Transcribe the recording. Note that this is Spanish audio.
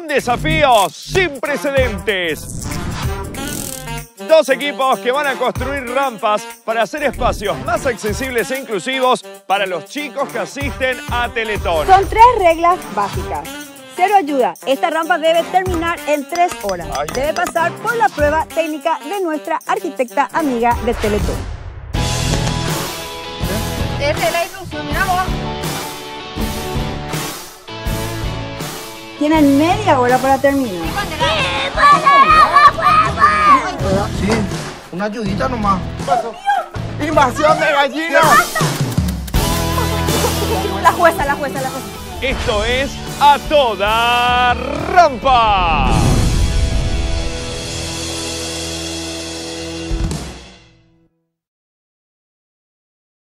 desafío sin precedentes. Dos equipos que van a construir rampas para hacer espacios más accesibles e inclusivos para los chicos que asisten a Teletón. Son 3 reglas básicas. 0 ayuda. Esta rampa debe terminar en 3 horas. Debe pasar por la prueba técnica de nuestra arquitecta amiga de Teletón. Esa es la instrucción, mira vos. Tienen media hora para terminar. Sí, una ayudita nomás. ¡Invasión de gallinas! La jueza. Esto es A Toda Rampa.